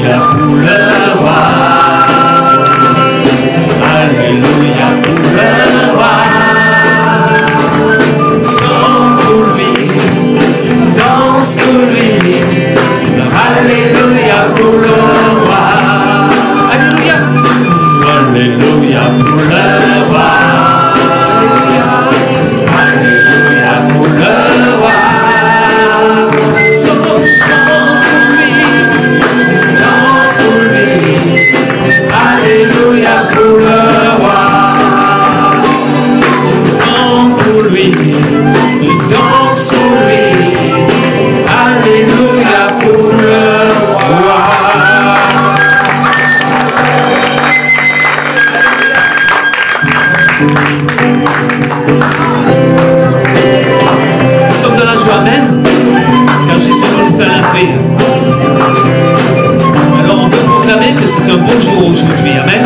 Alléluia pour le roi. Alléluia pour le roi. Chante pour lui, danse pour lui. Alléluia pour le roi. Alléluia. Alléluia pour le roi. Alléluia pour le roi. Chante pour lui, danse pour lui. Alléluia pour le roi. Chante pour lui, danse pour lui. Alléluia pour le roi. Nous sommes dans la joie, amen, car Jésus nous a fait. Alors on veut proclamer que c'est un beau jour aujourd'hui, amen.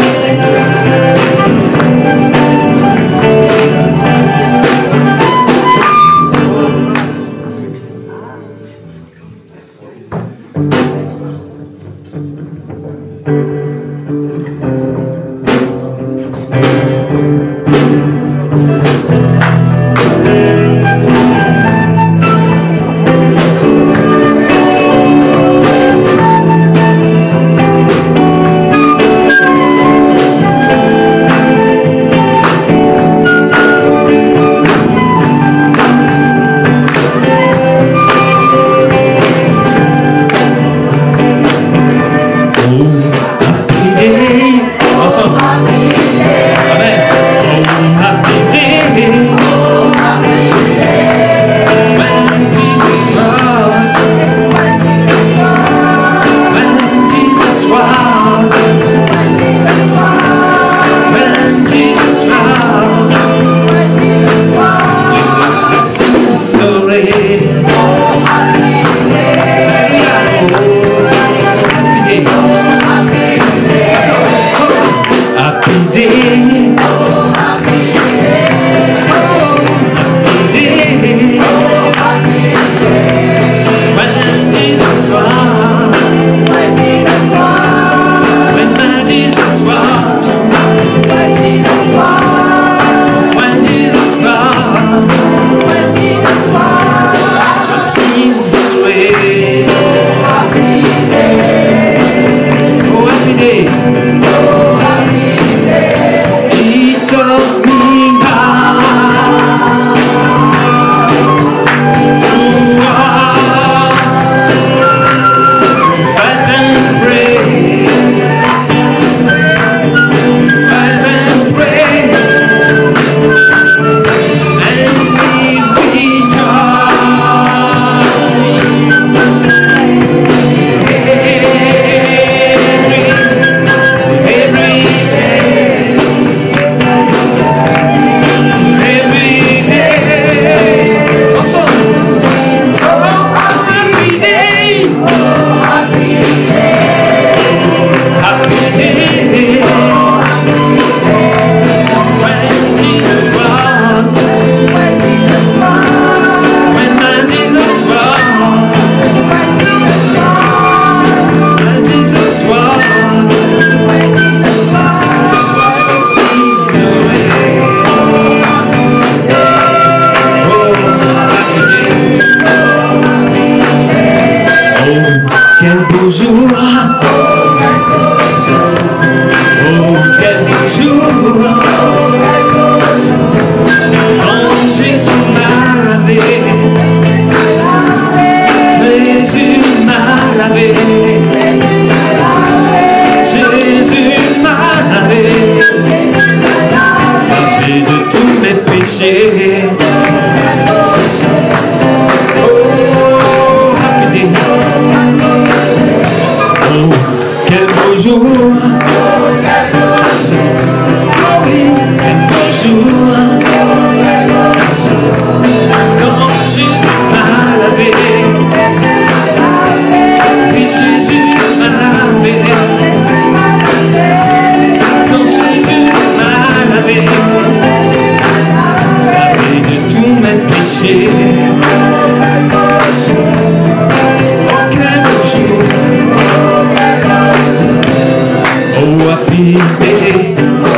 habiter.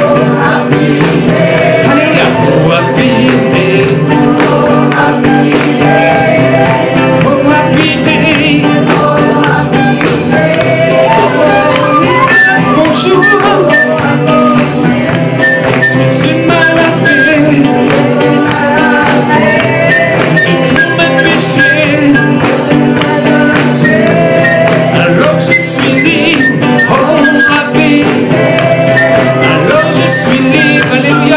Alléluia. Pour habiter. Pour habiter. Bonjour. Jésus m'a lavé de tous mes péchés. Alors je suis libre, oh Rabbi. Alors je suis libre, alléluia.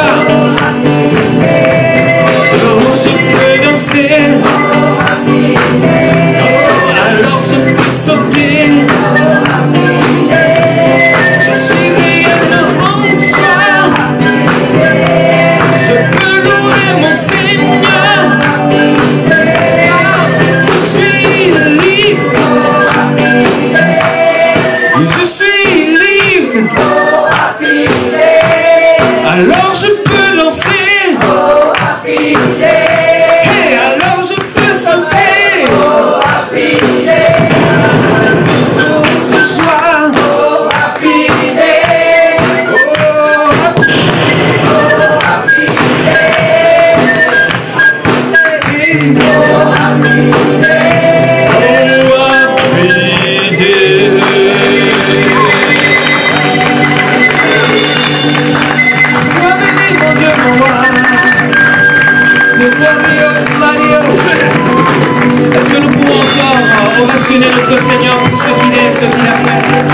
Alors je peux danser. Oh, alors je peux sauter. Je suis réellement en joie. Je peux louer mon Seigneur. Je suis libre. Je suis libre. Alors je peux lancer. Et alors je peux sauter. Jour de joie. Sois béni mon Dieu, mon roi. C'est toi Mario. Est-ce que nous pouvons encore ovationner notre Seigneur pour ce qu'il est, ce qu'il a fait?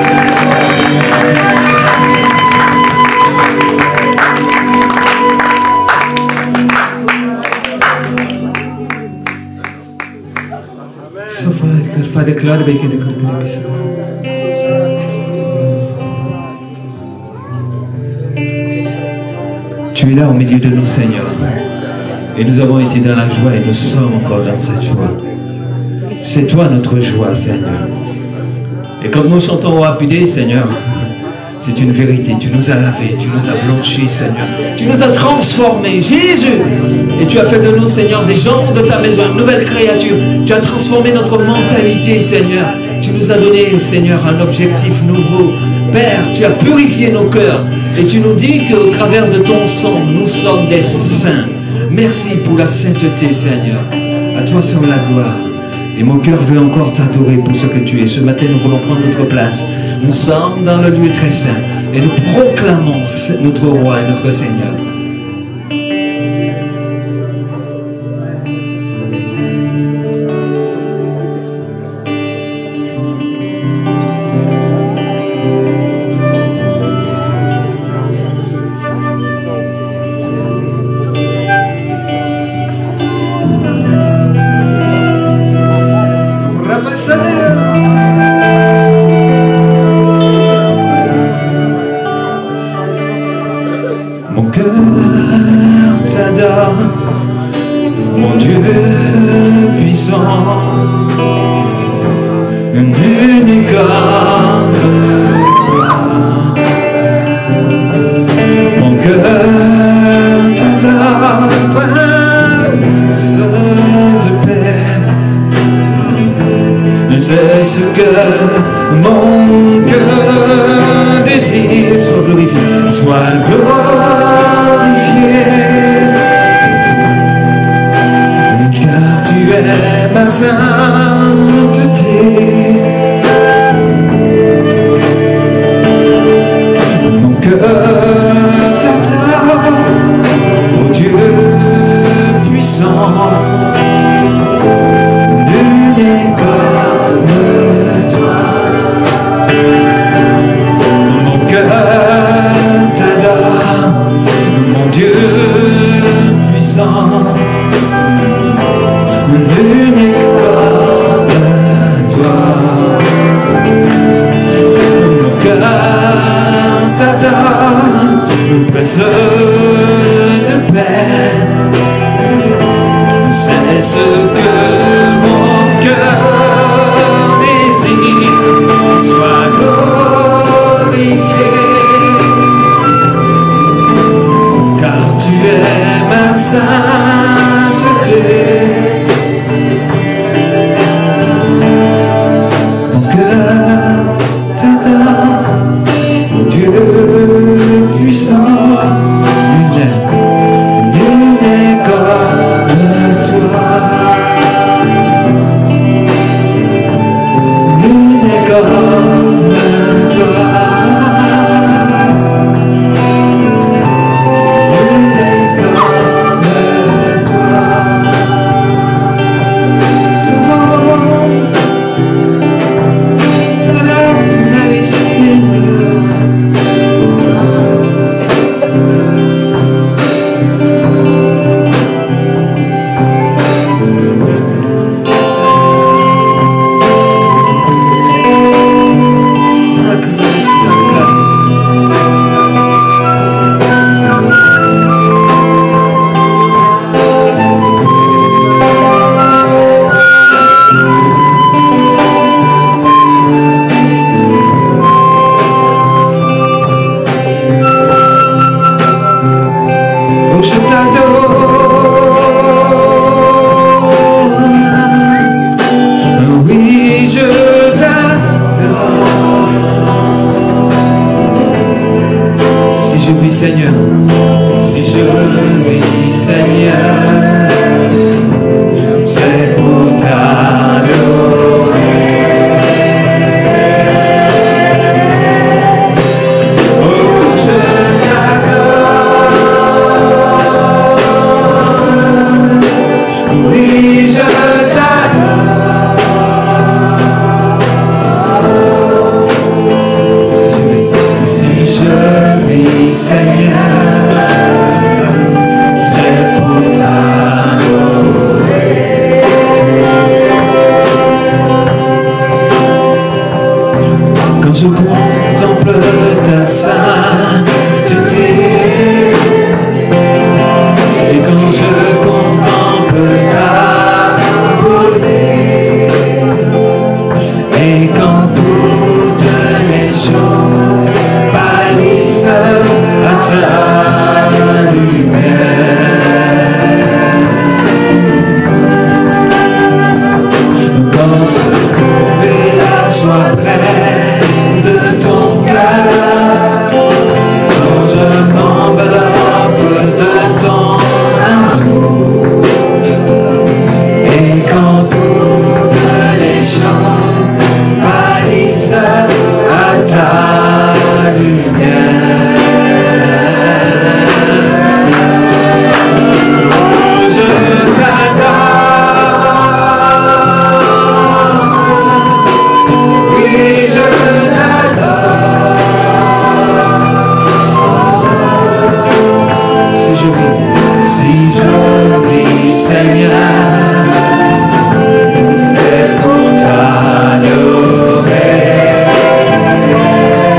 Tu es là au milieu de nous, Seigneur. Et nous avons été dans la joie et nous sommes encore dans cette joie. C'est toi notre joie, Seigneur. Et quand nous chantons au Happy Seigneur, c'est une vérité. Tu nous as lavés, tu nous as blanchis, Seigneur. Tu nous as transformés, Jésus. Et tu as fait de nous, Seigneur, des gens de ta maison, une nouvelle créature. Tu as transformé notre mentalité, Seigneur. Tu nous as donné, Seigneur, un objectif nouveau. Père, tu as purifié nos cœurs. Et tu nous dis qu'au travers de ton sang, nous sommes des saints. Merci pour la sainteté, Seigneur. À toi soit la gloire. Et mon cœur veut encore t'adorer pour ce que tu es. Ce matin, nous voulons prendre notre place. Nous sommes dans le lieu très saint. Et nous proclamons notre roi et notre Seigneur. Mon cœur t'adore, mon Dieu puissant, nul comme toi. Mon cœur t'adore, prince de paix. C'est ce que mon cœur désire. Sois glorifié, sois glorifié, car tu es ma sainteté. Mon cœur t'adore, ô Dieu puissant. Nul n'est comme toi. Mon cœur t'adore, mon Dieu puissant. Nul n'est comme toi. Mon cœur t'adore, prince de paix. C'est ce que mon cœur désire. Sois glorifié, car tu es ma sainteté. Mon cœur t'adore, mon Dieu Seigneur, si je vis, Seigneur, c'est pour t'adorer. Oh, je t'adore. Oui, je t'adore. Si je vis, Seigneur, c'est pour t'adorer. Quand je contemple ta sainteté, et quand je contemple ta beauté, et quand toutes les choses pâlissent à ta lumière, quand la joie près de ton cœur, quand je m'enveloppe de ton amour, et quand toutes les choses pâlissent à ta lumière, oh, je t'adore. Oui, je t'adore. Si je vis, Seigneur, c'est pour t'adorer.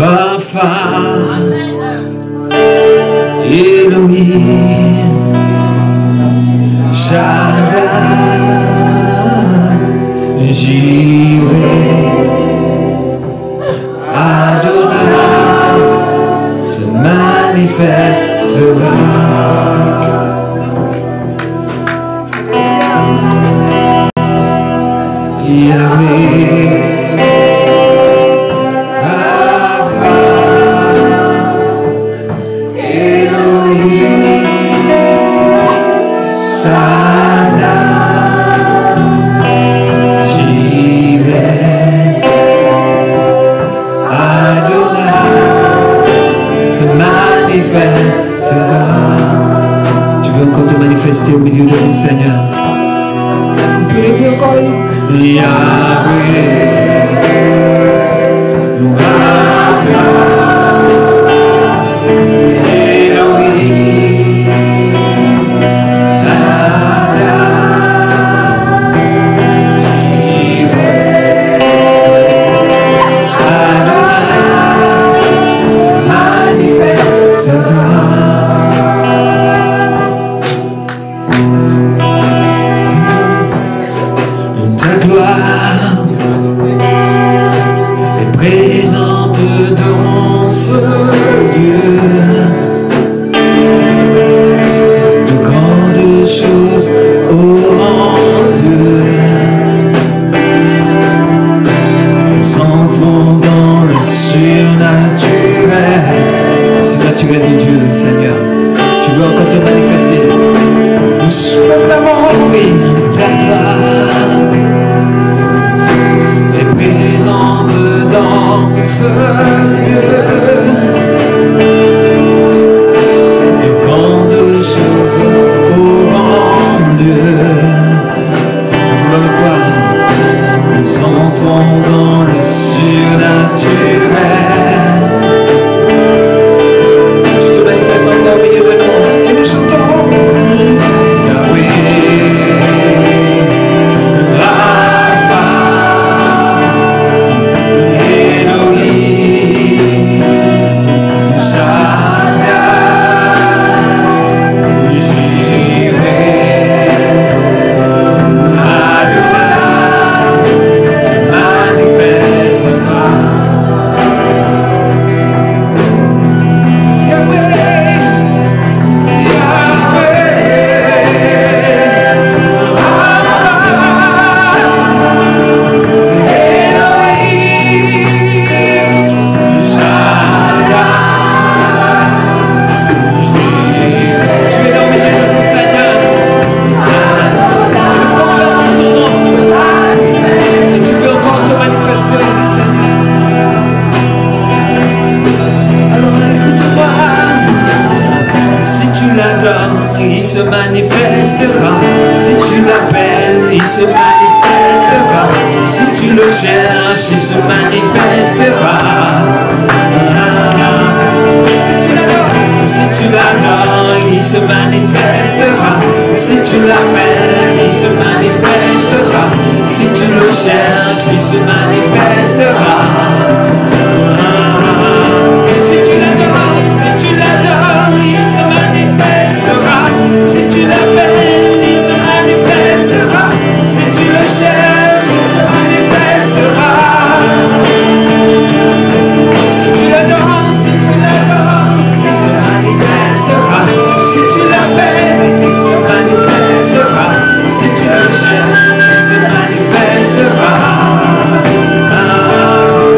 Rapha, Elohim, Shaddai, Jireh, Adonai se manifestera. Yahweh, Rapha, Elohim, Shaddai, Jireh, Adonai se manifestera. Tu veux encore te manifester au milieu de nous, Seigneur? On peut le dire encore. Yahweh, Rapha, Elohim, Shaddai, Jireh, Adonai se manifestera. Ta gloire est présente dans ce lieu. De grandes choses auront lieu. Nous entrons dans le surnaturel. Surnaturel de Dieu, Seigneur. Tu veux encore te manifester. Nous proclamons, oui, ta gloire est présente dans ce lieu. De grandes choses auront lieu. Nous voulons le croire. Nous entrons dans le surnaturel. Je te manifeste encore au milieu de nous et nous chantons. Il se manifestera. Si tu l'appelles, il se manifestera. Si tu le cherches, il se manifestera. Si tu l'adores, il se manifestera. Si tu l'appelles, il se manifestera. Si tu le cherches, il se manifestera. Si tu l'adores, il se manifestera. Si tu l'appelles, il se manifestera. Si tu le cherches, il se manifestera. Si tu l'adores, il se manifestera. Si tu l'appelles, il se manifestera. Si tu le cherches, il se manifestera.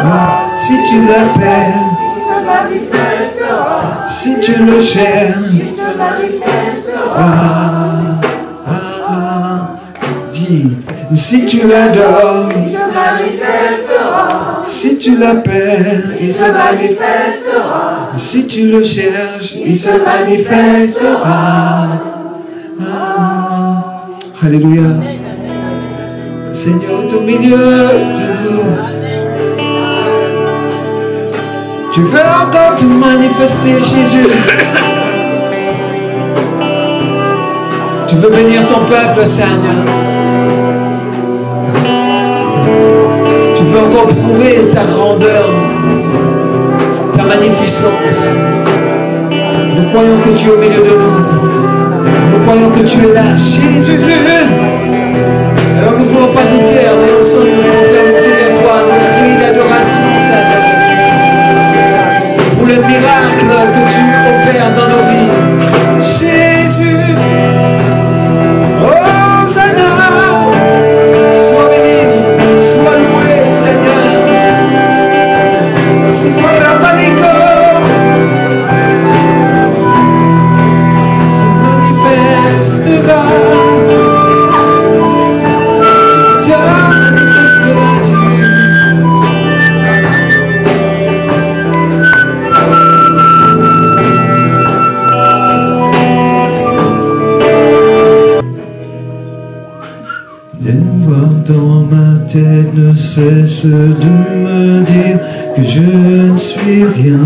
Si tu l'appelles, si tu le cherches, dis, si tu l'adores, si tu l'appelles, il se manifestera. Si tu le cherches, il se manifestera. Alléluia. Seigneur, au milieu de nous, tu veux encore te manifester, Jésus. Tu veux bénir ton peuple, Seigneur. Tu veux encore prouver ta grandeur, ta magnificence. Nous croyons que tu es au milieu de nous. Nous croyons que tu es là, Jésus. Alors nous ne voulons pas nous taire, mais ensemble nous voulons faire monter vers toi nos cris d'adoration, Seigneur. Pour le miracle que tu opères dans nos vies. Jésus, oh Seigneur, sois béni, sois loué, Seigneur. Si fuera panico, se manifestera. Tu te manifesteras, Jésus. Des voix dans ma tête ne cessent de me dire que je ne suis rien.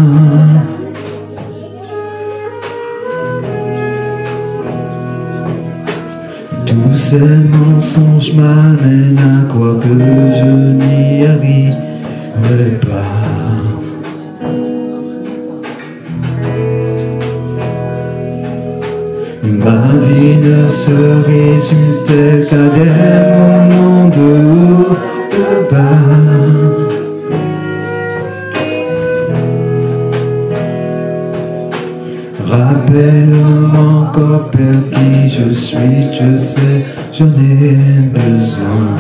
Tous ces mensonges m'amènent à croire que je n'y arriverai pas. Ma vie ne se résume-t-elle qu'à des moments de haut, de bas. Rappelle-moi encore, Père, qui je suis, je sais, j'en ai besoin.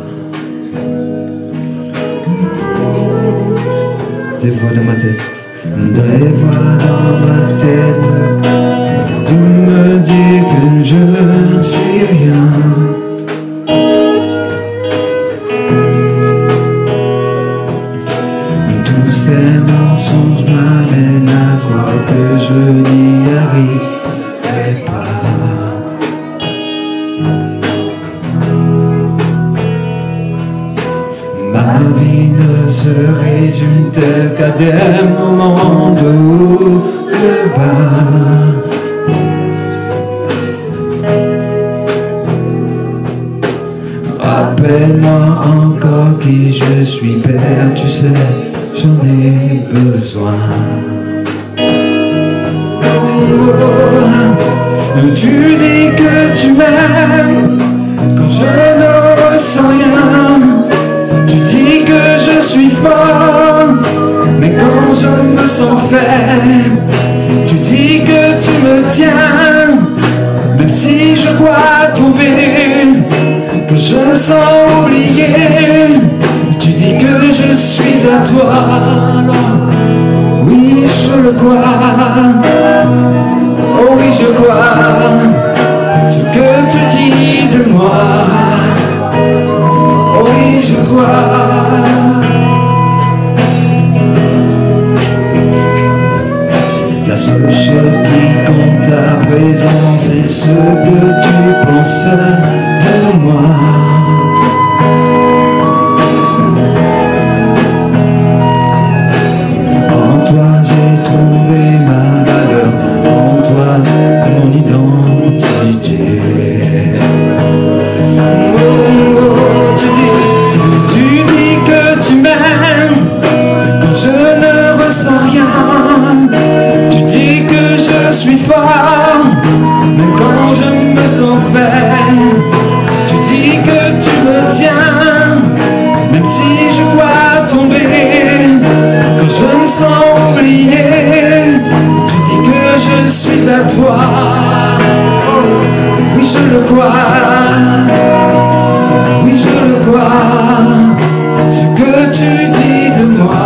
Des voix dans ma tête, des voix dans ma tête, tu me dis que je ne suis rien. Tous ces mensonges m'amènent à croire que je n'y arriverai pas. Ma vie ne se résume-t-elle qu'à des moments de haut, de bas. Rappelle-moi encore qui je suis, Père, tu sais, j'en ai besoin. Tu dis que tu m'aimes quand je ne ressens rien. Tu dis que je suis fort, mais quand je me sens faible. Tu dis que tu me tiens, même si je crois tomber, que je me sens oublié. Tu dis que je suis à toi. Oui, je le crois. Oh oui, je crois ce que tu dis de moi. Oh oui, je crois. La seule chose qui compte à présent, c'est ce que tu penses de moi. En toi j'ai trouvé ma valeur, en toi mon identité. Oh, oh, tu dis que tu m'aimes quand je ne ressens rien. Tu dis que je suis fort, même quand je me sens faible. Tu dis que tu me tiens, même si je crois tomber, quand je me sens oublié. Tu dis que je suis à toi. Oh, oui, je le crois. Oui, je le crois. Ce que tu dis de moi.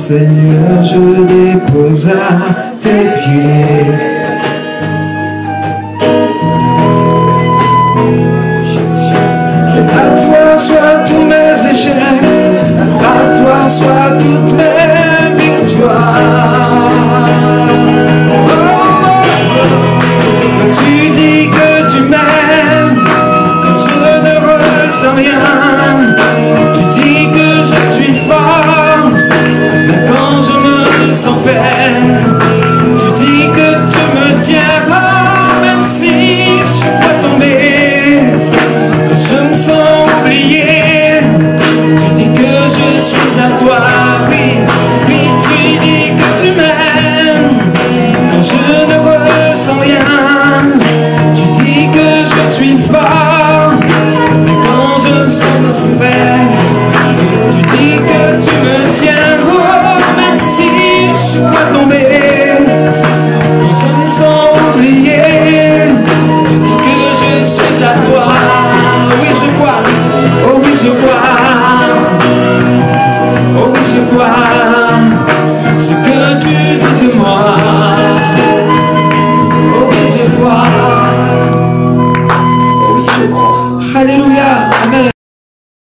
Seigneur, je dépose à tes pieds. À toi soient tous mes échecs, à toi soient toutes mes victoires. Tu dis que tu m'aimes quand je ne ressens rien. Tu dis que je suis fort même quand je me sens faible. Tu dis que tu me tiendras même si je peux tomber, que je me sens oublié. Tu dis que je suis à toi, oui, oui, tu dis que tu m'aimes quand je ne ressens rien. Tu dis que je suis fort mais quand je me sens faible. Tu dis que tu me tiens haut même si je peux tomber, quand je me sens oublié. Tu dis que je suis à toi. Oui je crois, oh oui je crois.